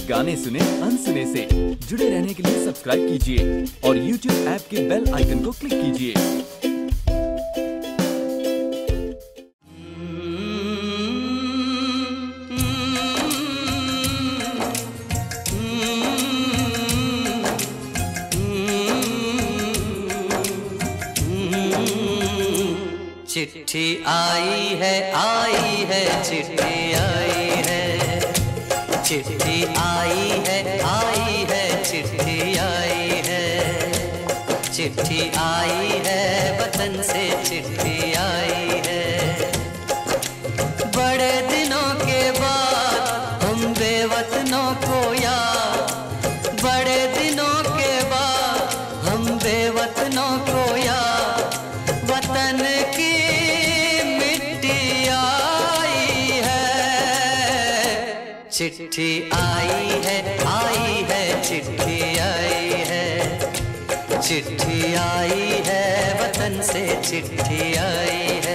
गाने सुने अनसुने से। जुड़े रहने के लिए सब्सक्राइब कीजिए और YouTube ऐप के बेल आइकन को क्लिक कीजिए। चिट्ठी आई है चिट्ठी आई है, चिट्ठी आई है चिट्ठी आई है, चिट्ठी आई है वतन से चिट्ठी आई है। बड़े दिनों के बाद हम बेवतनों को याद, बड़े दिनों के बाद हम बेवतनों को याद, वतन की चिट्ठी आई है चिट्ठी आई है, चिट्ठी आई है वतन से चिट्ठी आई है।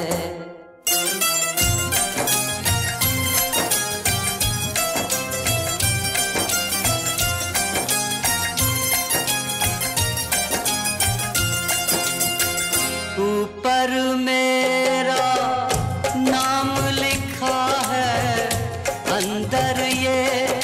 ऊपर मेरा नाम लिखा है, अंदर ये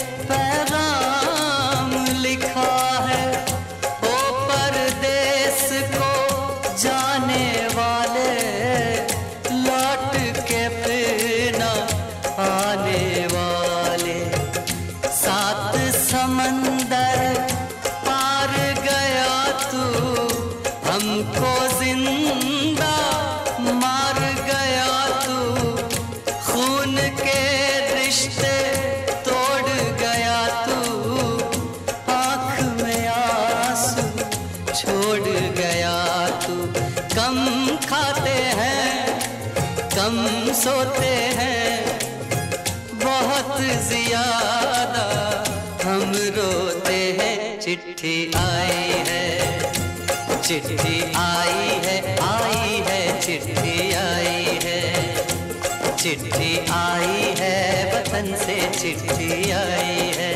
पैगाम लिखा है। ओ परदेस को जाने वाले, लौट के फिर न आने वाले। सात समंदर पार गया तू, हमको जिंदा मार गया तू, खून के रिश्ते तोड़ गया तू, आँख में आंसू छोड़ गया तू। कम खाते हैं कम सोते हैं, बहुत ज्यादा हम रोते हैं। चिट्ठी आई है चिट्ठी आई है चिट्ठी आई है, चिट्ठी आई है वतन से चिट्ठी आई है।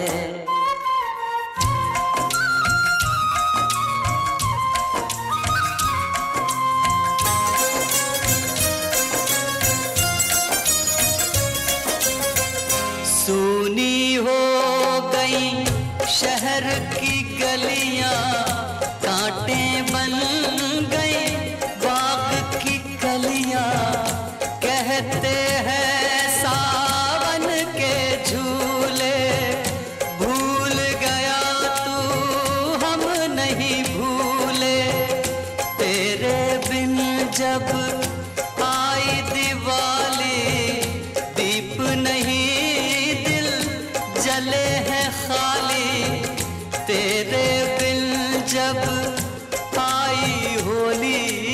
सूनी हो गई शहर की गलियां, कांटे बन गई बाग की कलियां। कहते हैं सावन के झूले, भूल गया तू हम नहीं भूले। तेरे बिन जब आई दिवाली, दीप नहीं दिल जले हैं खाली। तेरे बिन जब आई होली,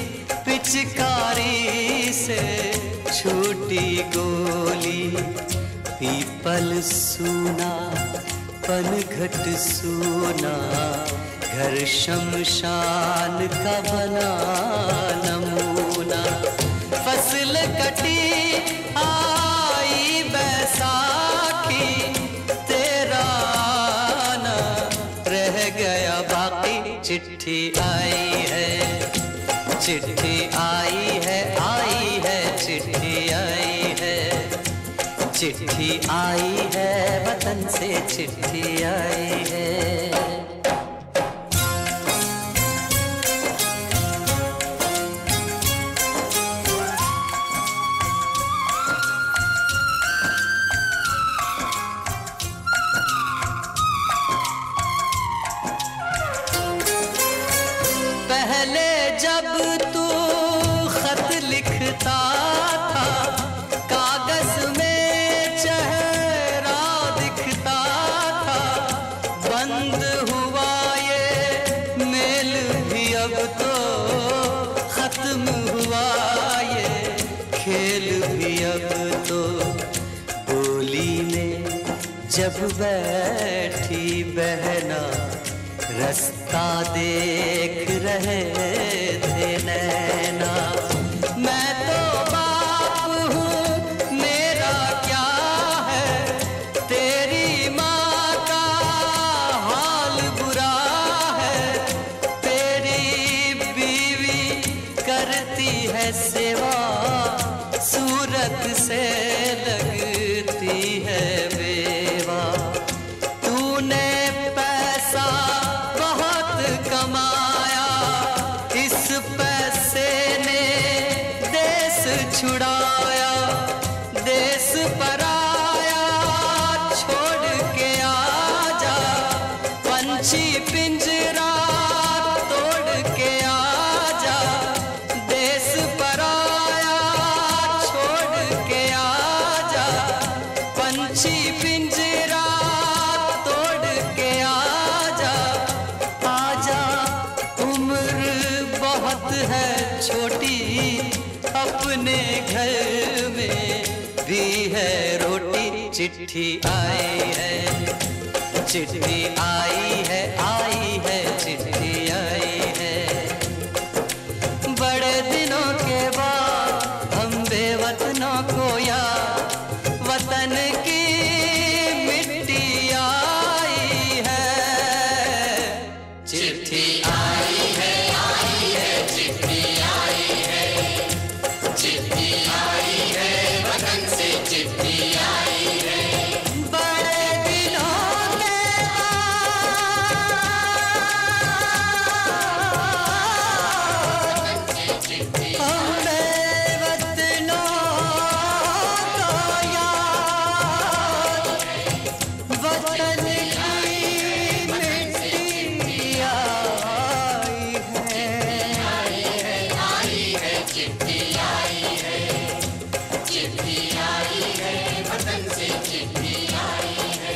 पिचकारी से छूटी गोली। पीपल सूना पनघट सूना, घर शमशान का बना नमूना। फसल कटी आई बैसाखी, तेरा आना रह गया बाकी। चिट्ठी आई है चिट्ठी आई है चिट्ठी आई है, चिट्ठी आई है वतन से चिट्ठी आई है। पहले जब तू खत लिखता था, कागज में चेहरा दिखता था। बंद हुआ ये मेल भी अब तो, खत्म हुआ ये खेल भी अब तो। बोली में जब बैठी बहना, रास्ता देख रहे थे नैना। मैं तो बाप हूँ मेरा क्या है, तेरी पराया छोड़ के आजा, पंछी पिंजरा तोड़ के आजा, देश पराया छोड़ के आजा, पंछी पिंजरा तोड़ के आजा, आजा उम्र बहुत है छोटी, अपने घर में भी है रोटी, चिट्ठी आई है, चिट्ठी आई है, आई है, चिट्ठी आई है। बड़े दिनों के बाद हम बेवतनों को याद वतन की मिट्टी आई है, चिट्ठी आई है, आई है, चिट्ठी आई है, चिट्ठी आई है, वतन से चिट्ठी आई है। बड़े दिनों के बाद हम बेवतनों को याद वतन की मिट्टी आई है, आई है, चिट्ठी आई है, चिट्ठी आई है, वतन से चिट्ठी आई है।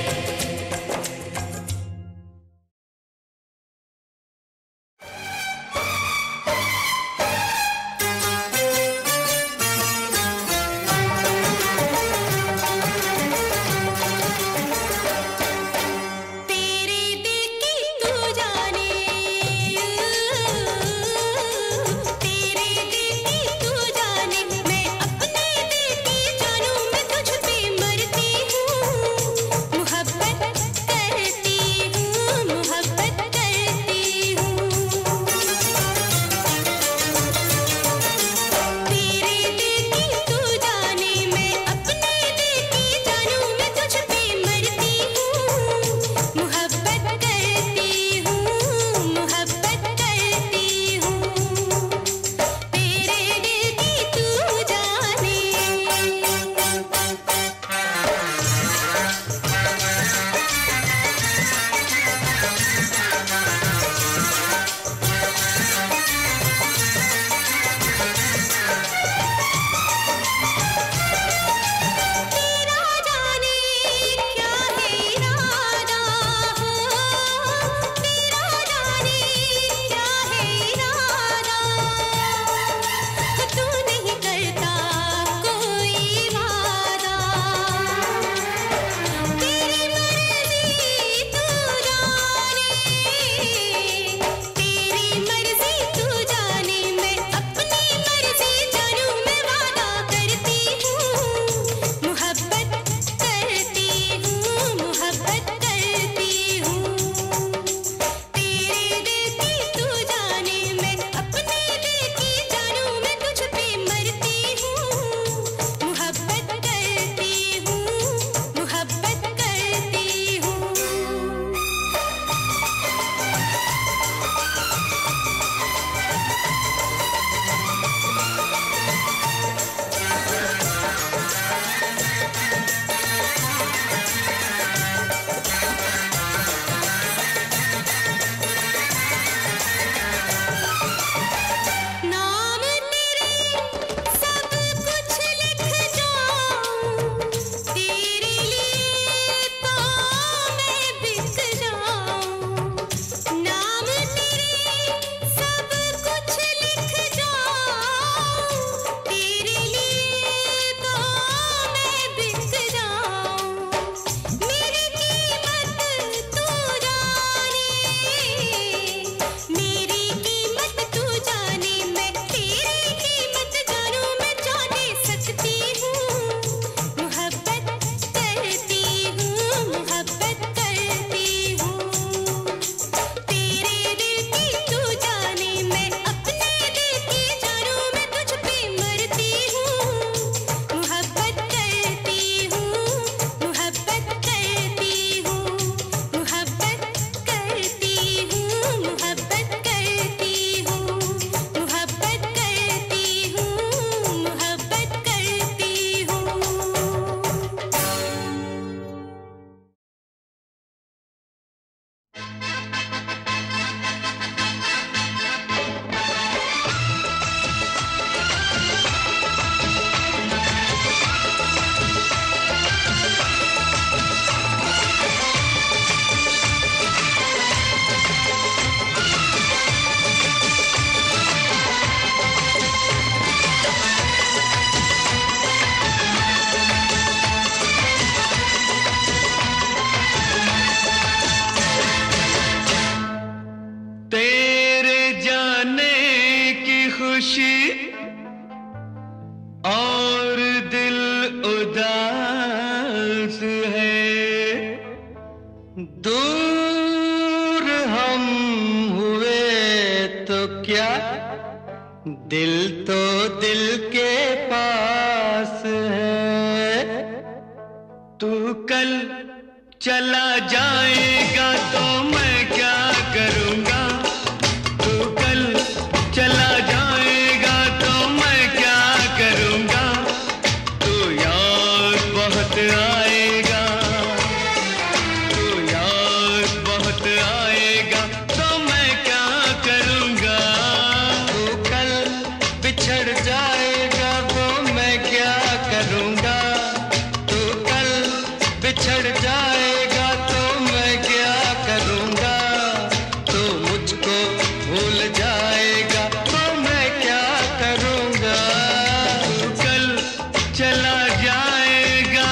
तेरे दिल की तू जाने, तेरे दिल की तू जाने, मैं अपने दिल की जानू, मैं तुझ पे मरती हूँ। दूर हम हुए तो क्या, दिल तो दिल के पास है। तू कल चला जाएगा तो मैं क्या करूँगा, तू कल चला जाएगा तो मैं क्या करूँगा। तू याद बहुत आएगा, तू याद बहुत आएगा तो मैं क्या करूँगा। तू कल बिछड़ जाएगा तो मैं क्या करूँगा, तू कल बिछड़ जाएगा तो मैं क्या करूँगा। तू मुझको भूल जाएगा तो मैं क्या करूँगा। तू कल चला जाएगा।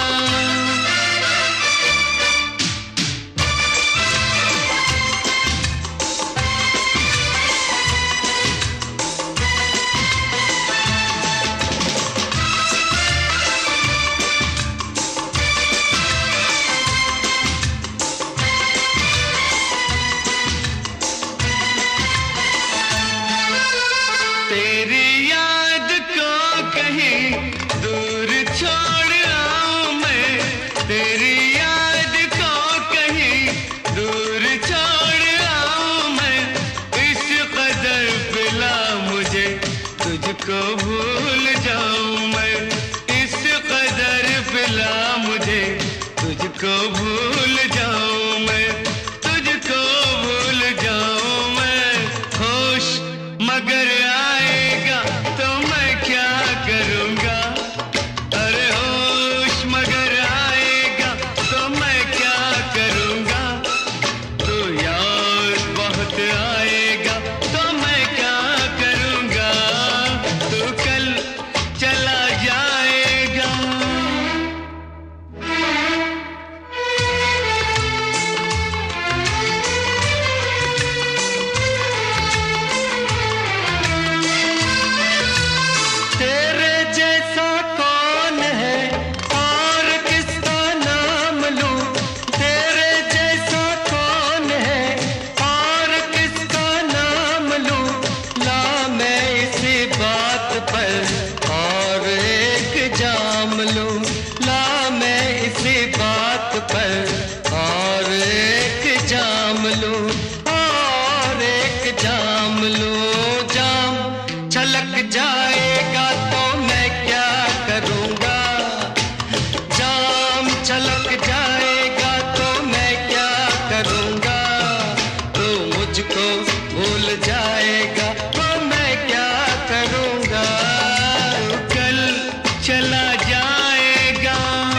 तेरी याद को कहीं दूर छोड़ आऊं मैं, तेरी याद को कहीं दूर छोड़ आऊं मैं। इस कदर पिला मुझे तुझको भूल जाऊं मैं, इस कदर पिला मुझे तुझको भूल जाऊं मैं, तुझको भूल जाऊं मैं। होश मगर आएगा तो मैं क्या करूँगा, अरे होश मगर आएगा तो मैं क्या करूँगा। तो याद बहुत आएगा तो मैं क्या करूँगा। तो कल चला जाएगा। तेरे जैसा कौन है और किसका नाम लूं, तेरे जैसा कौन है और किसका नाम लूं। ला मैं इसी बात पर और एक जाम लूं, ला मैं इसी बात पर और एक जाम लूं, और एक जाम लूं। जाम छलक जाएगा तो मैं क्या करूँगा, जाम छलक जाएगा तो मैं क्या करूँगा। तो मुझको भूल जाएगा तो मैं क्या करूँगा। तो कल चला जाएगा।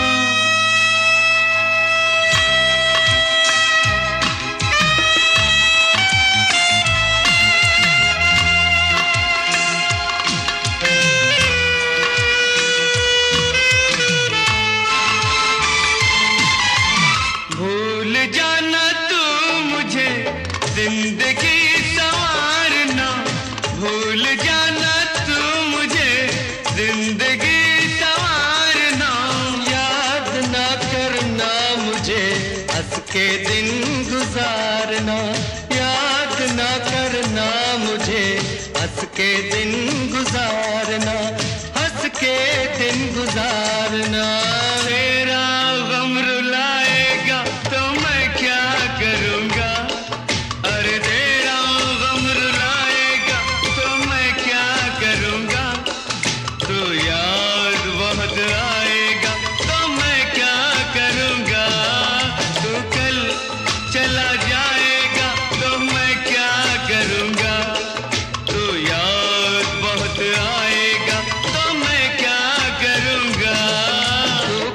भूल जाना तू मुझे जिंदगी संवारना, भूल जाना तू मुझे जिंदगी संवारना। याद ना करना मुझे हंस के दिन गुजारना, याद ना करना मुझे हंस के दिन गुजारना, हंस के दिन गुजारना। तेरा गम रुलाएगा तो मैं क्या करूँगा, अरे तेरा गम रुलाएगा तो मैं क्या करूँगा। तो याद बहुत आएगा तो मैं क्या करूँगा। तो कल चला जाएगा तो मैं क्या करूँगा। तो याद बहुत आएगा तो मैं क्या करूँगा। तो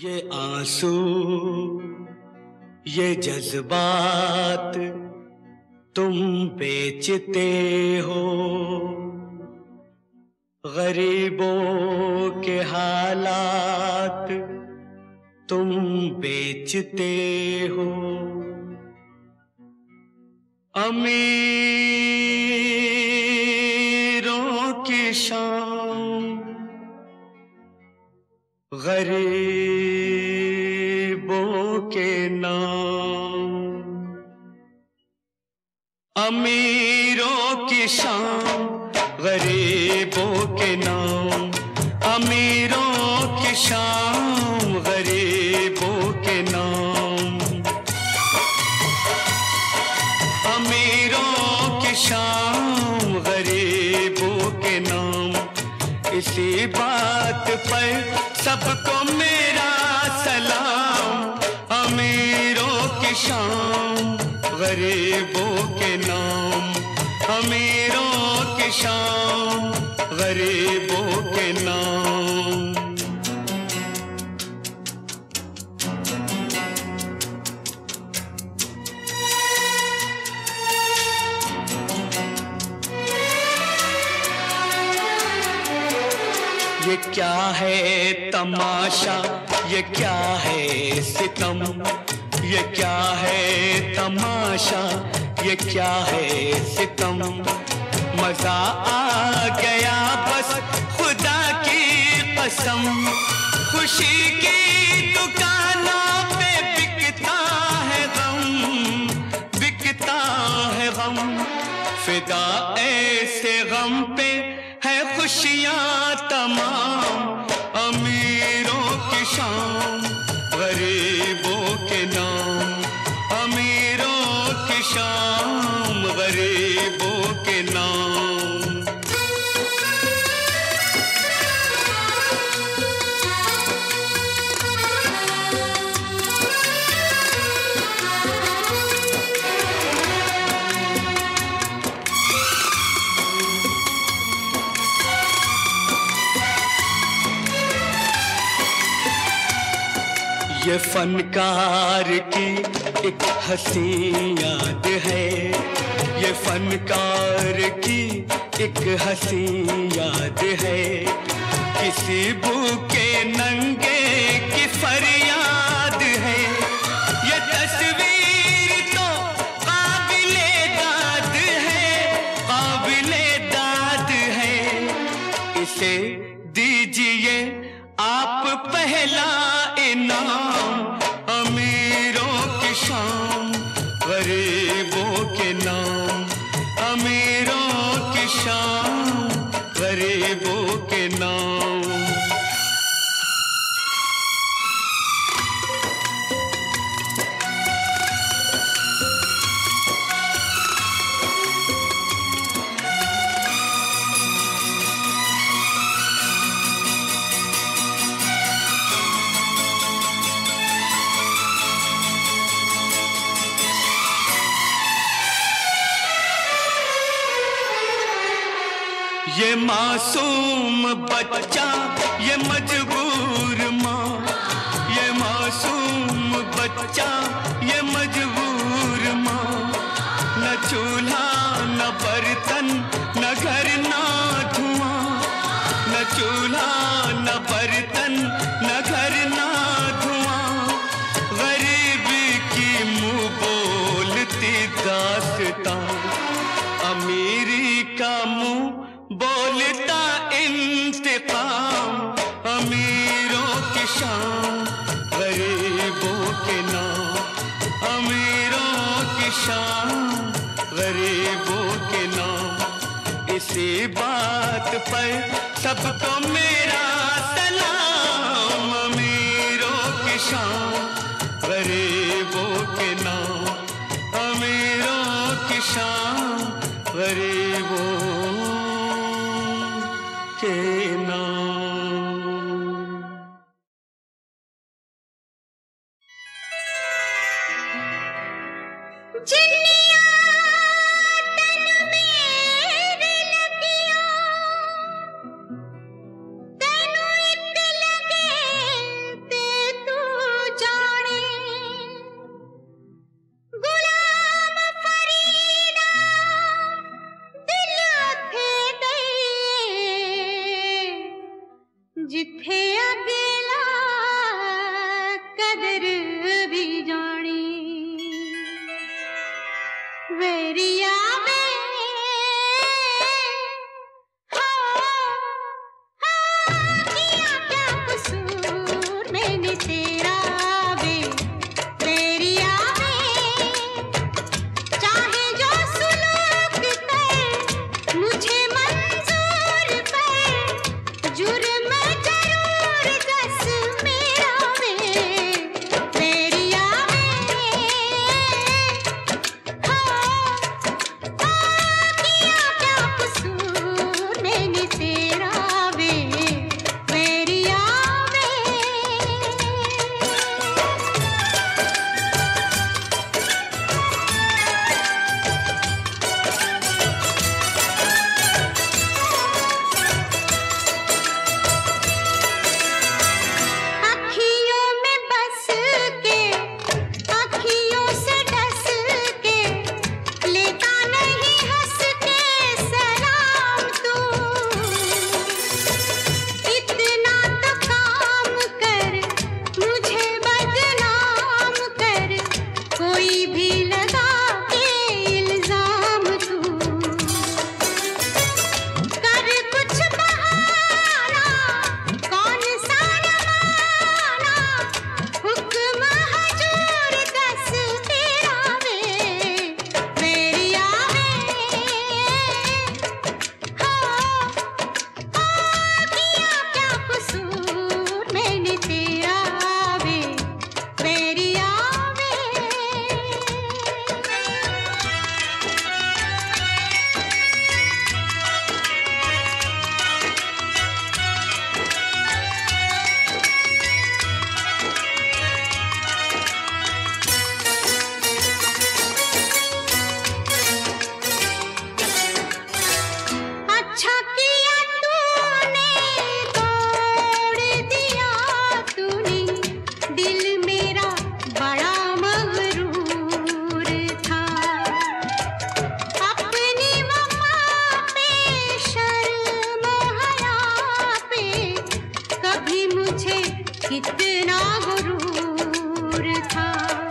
ये आंसू ये जज्बात तुम बेचते हो, गरीबों के हालात तुम बेचते हो। अमीरों की शान गरीबों के नाम, अमीरों की शान गरीबों के नाम, अमीरों की शान गरीबों के नाम, अमीरों की शान गरीबों के नाम। इसी बात पर सबको मेरा सलाम, अमीरों की शान गरीबों के नाम, अमीरों की शान गरीबों के नाम। ये क्या है तमाशा, ये क्या है सितम, ये क्या है तमाशा, ये क्या है सितम। मजा आ गया बस खुदा की कसम, खुशी की दुकानों पे बिकता है गम, बिकता है गम। फिदा ऐसे गम पे है खुशियां तमाम, अमीरों की शान गरीबों के नाम, अमीरों की शान गरीबों के नाम। ये फनकार की एक हंसी याद है, ये फनकार की एक हंसी याद है। किसी भूखे नंगे की फरियाद है, ये तस्वीर तो काबिले दाद है, काबिले दाद है। इसे दीजिए आप पहला इनाम, अमीरों की शान गरीबों के नाम, अमीरों की शान गरीबों के नाम। ये मासूम बच्चा ये मजबूर माँ, ये मासूम बच्चा ये मजबूर माँ। न चूल्हा न बर्तन न घर न धुआं, न चूल्हा न बर्तन न घर न धुआं। गरीबी की मुँह बोलती दास्तां, अमीरी का मुँह बोलता इंतकाम। अमीरों की शान गरीबों के नाम, अमीरों की शान गरीबों के नाम। इसी बात पर सबको मेरा सलाम, अमीरों की शान गरीबों के नाम, अमीरों की शान गरीबों के नाम। जिन्निया तन मेरे लगिया, तैनू इक लगे ते तू वेरिया वे किया क्या कसूर मैंने तेरा वे वेरिया वे चाहे जो सुलूक कर मुझे मंजूर पर जुर्म जरूर दस मेरा वे वेरिया किया क्या कसूर मैंने तेरा वे वेरिया अखियों में बस के अखियों से डस के लेता नहीं हंस के सलाम तू इतना तो काम कर मुझे बदनाम कर कोई भी लगा के इल्जाम तू कर कुछ बहाना कौन सा नमाना हुक्म हजूर दस तेरा वे वेरिया किया क्या कसूर मैंने तेरा वे वेरिया अच्छा किया तूने तोड़ दिया तूने दिल मेरा बड़ा मगरूर था अपनी मम्मा पे शर्म हया पे कभी मुझे कितना गुरूर था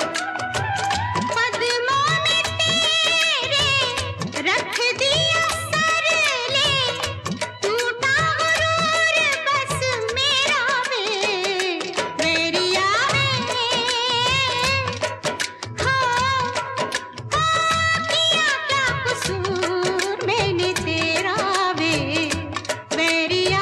कदमों में तेरे रख दिया सर ले टूटा गुरूर बस मेरा वे वेरिया किया क्या कसूर मैंने तेरा वे वेरिया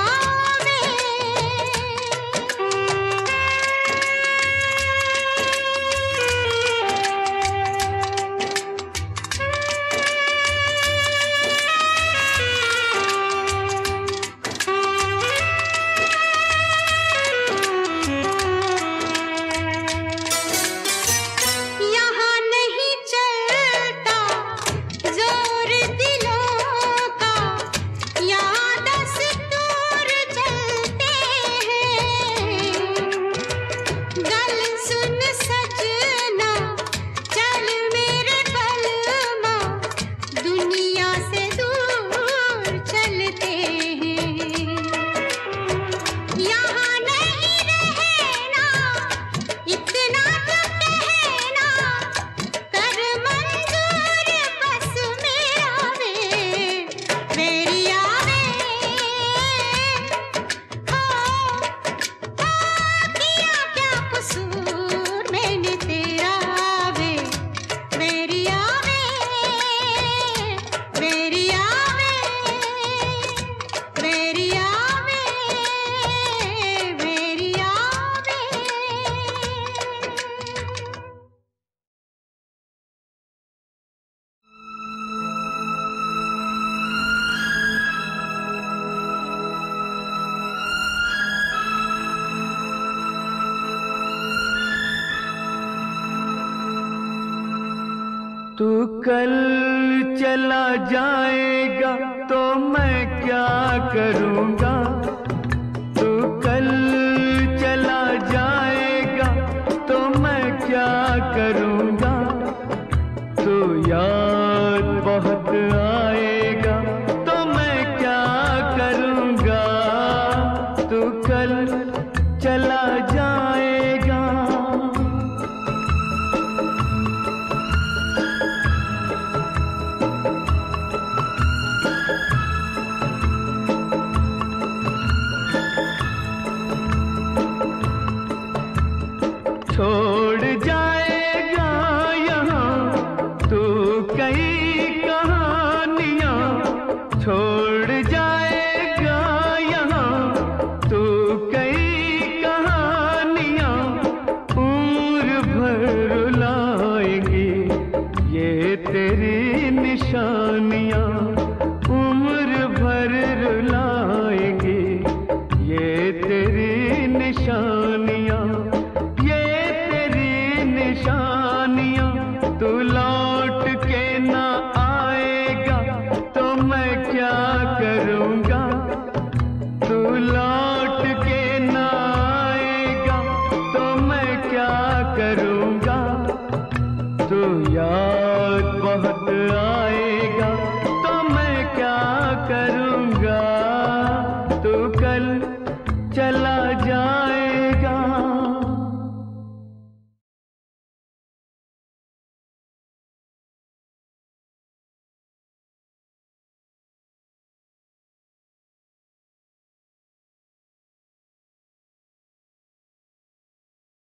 यहाँ नहीं चलता जोर दिलों का यहाँ दस्तूर चलते हैं गल सुन सजना चल मेरे बलमा दुनिया से दूर चलते हैं यहाँ नहीं रहना इतना तो कहना कर मंजूर बस मेरा वे वेरिया किया क्या कसूर मैंने तेरा वे वेरिया वेरिया वेरिया वेरिया तू कल चला जाएगा तो मैं क्या करूँगा। तू कल चला जाएगा तो मैं क्या करूँगा। तू याद बहुत आएगा तो मैं क्या करूँगा। तू कल चला जाएगा। कई कहानियां छोड़ जाएगा यहाँ, तू कई कहानियां उम्र भर रुलाएंगी, ये तेरी निशानियां।